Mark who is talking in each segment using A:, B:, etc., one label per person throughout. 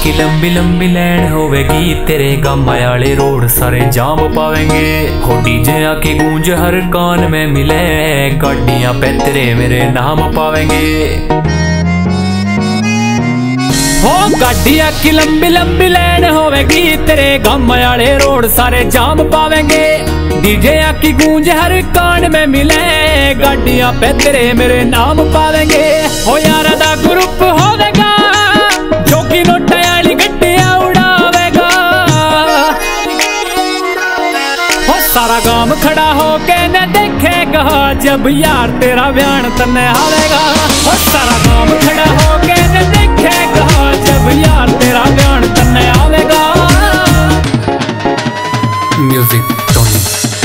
A: की लंबी लंबी लैन होवेगी, तेरे गम वाले रोड सारे जाम पावेंगे। हो डीजे की गूंज हर कान में मिले, गाड़ियां पे तेरे मेरे नाम पावेंगे। हो गाड़ियां की लंबी लंबी लैन होवेगी, तेरे गम वाले रोड सारे जाम पावेंगे। डीजे की गूंज हर कान में मिले, गाड़ियां पे तेरे मेरे नाम पावेंगे। हो यारा दा ग्रुप होवेगा जो कि नोटा वाली गड्डियां उड़ावेगा। हो सारा गांव खड़ा होके न देखेगा, जब यार तेरा बयान तन्ने आवेगा। हो सारा गांव खड़ा होके न देखेगा, जब यार तेरा बयान तन्ने आवेगा। Music Tony.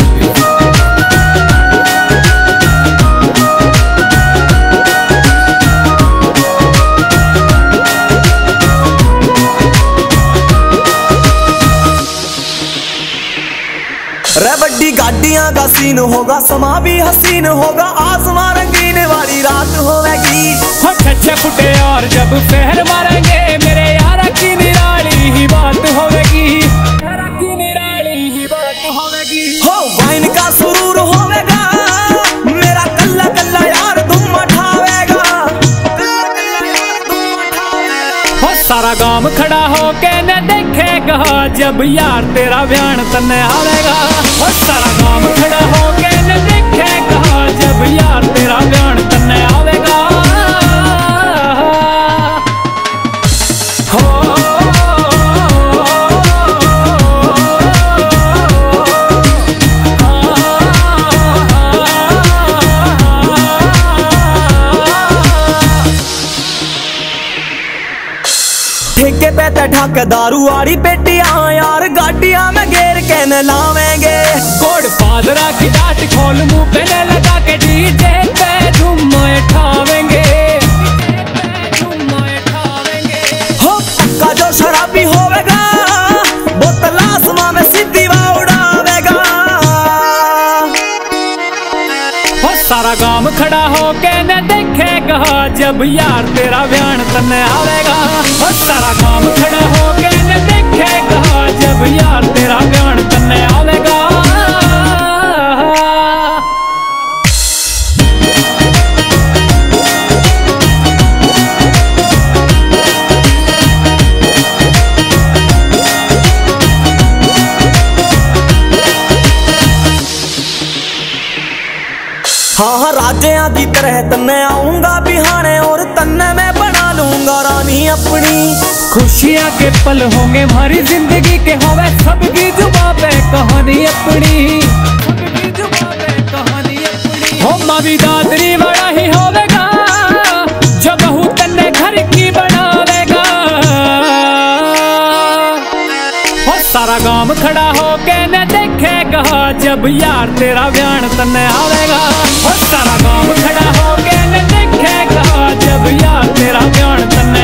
B: रे बड्डी गाड़ियां का सीन होगा, समा भी हसीन होगा, आसमां रंगीन वाली रात होगी।
A: हो छच्छे फुटे और जब पहर मारेंगे, मेरे यारा की निराली ही बात होगी। की निराली ही बात होगी।
B: हो वाइन का सुरूर होगा, मेरा कल्ला कल्ला यार तुम उठावेगा।
A: हो सारा गांव खड़ा होके न देखेगा, जब यार तेरा बयान तन्ने आवेगा। हो सारा गांव खड़ा होके न देखेगा, जब यार तेरा बयान तन्ने आवेगा। हो
B: ठेके पे ढक दारू वाली पेटियां यार, गाड़ियां में घेर के न लावेंगे।
A: कोड फादरा की डाट खोल मुंह पे न लगा के, डीजे पे धूम उठावेंगे।
B: हो पक्का जो शराबी होवेगा, बोतल आसमां में सीधी उड़ावेगा।
A: हो सारा गांव खड़ा होके न देखेगा, जब यार तेरा बयान तन्ने आवेगा। हो सारा गांव खड़ा होके न देखेगा, जब यार तेरा बयान तन्ने आवेगा।
B: हाँ राजिया की तरह तन्ने आऊंगा बिहाने, और तन्ने मैं बना लूंगा रानी अपनी।
A: खुशियां के पल होंगे हमारी जिंदगी के, होवे सबकी जुबां पे कहानी अपनी। हो मावी दादरी बड़ा ही होवेगा, जो बहू तन्ने घर की बनावेगा। हो सारा गांव खड़ा होके न देखेगा, जब यार तेरा बयान तन्ने आवेगा। हो सारा गांव खड़ा होके न देखेगा, जब यार तेरा बयान तन्ने